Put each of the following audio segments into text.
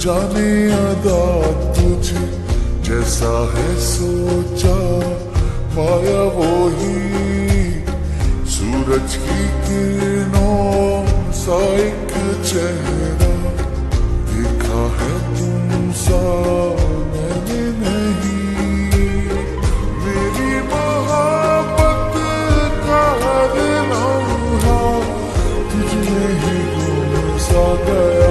जाने अदा तुझे जैसा है सोचा, माया वो ही सूरज की किरणों सा एक चेहरा, देखा है तुम सा मैंने नहीं। मेरी मोहब्बत का हर लम्हा तुझमें ही गुम सा गया।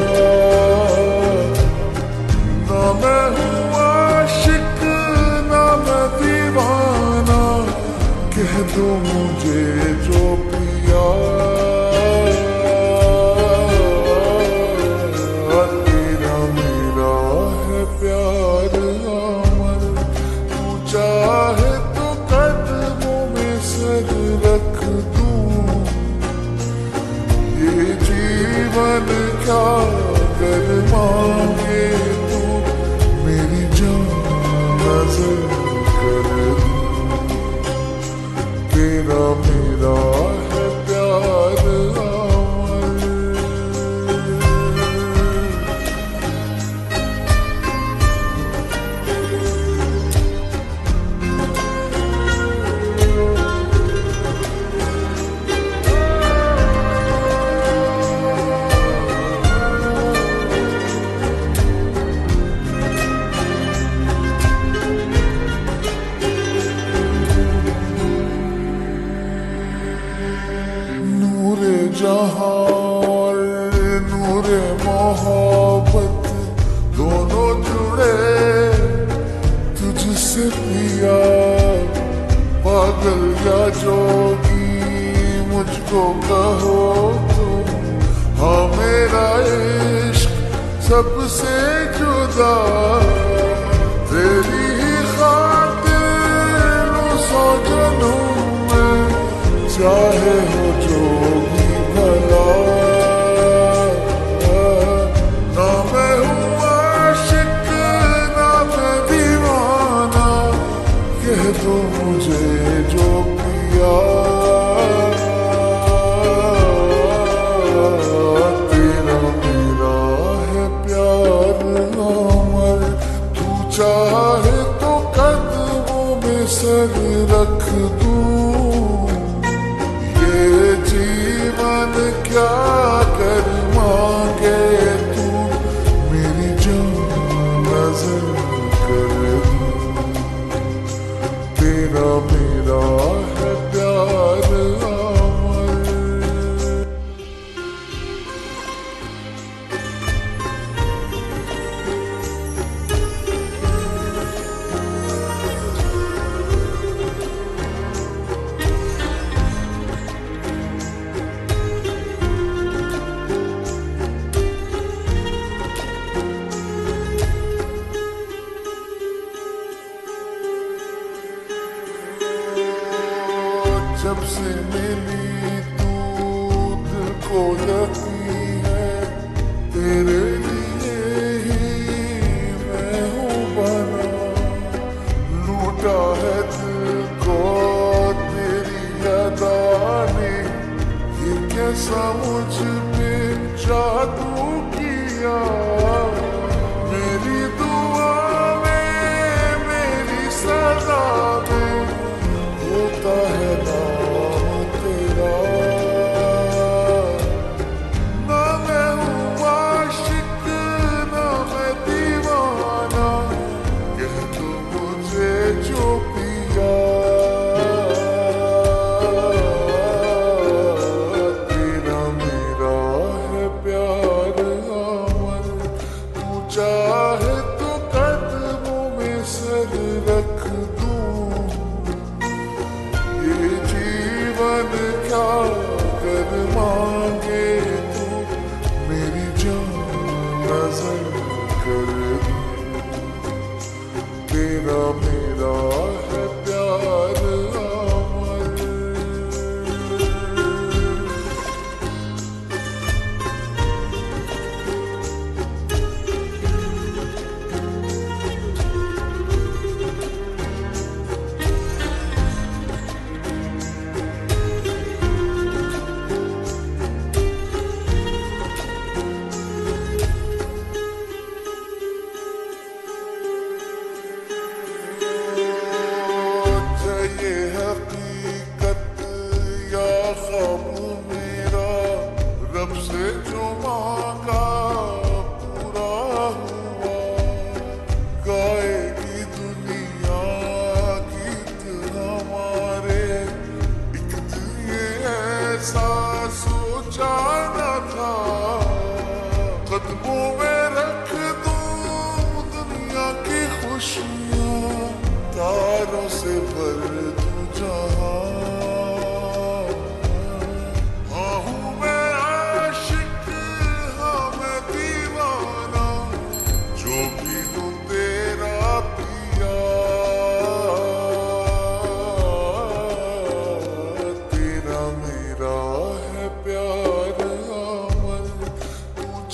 ना मैं हूँ आशिक ना मैं दीवाना, कह दो मुझे जो पिया। तेरा मेरा है प्यार अमर, तू चाहे तो कदमों में सर रख दूं। ये जीवन क्या कर मांगे तू, मेरी जान नजर कर दूं। तेरा मेरा है प्यार अमर। नूरे जहां और नूरे मोहब्बत दोनों जुड़े तुझसे पिया। पागल या जोगी मुझको कहो तुम, हाँ मेरा इश्क सबसे जुदा। तेरी ही खातिर सौ जन्म में चाहे हो जो भी भला। ना मैं हूँ आशिक ना मैं दीवाना, कह दो मुझे जो पिया। तेरा मेरा है प्यार अमर, तू चाहे तो कदमों में सर रख दूं। ये जीवन क्या कर मांगे तू, मेरी जान नजर कर दूं। तेरा मेरा है प्यार अमर। जब से मिली तू दिल को लगती है, तेरे लिए ही मैं हूँ बना। लूटा है दिल को तेरी अदा ने, ये कैसा मुझ पे जादू किया। मेरी दुआ में मेरी सदा में होता है नाम तेरा। ना मैं हूँ आशिक ना मैं दीवाना, कह दो मुझे जो पिया। तेरा मेरा है प्यार अमर,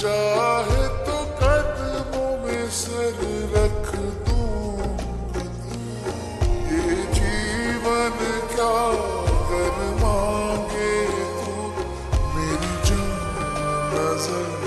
चाहे तो कदमों में सर रख दूं, ये जीवन क्या कर मांगे तू, मेरी जान नजर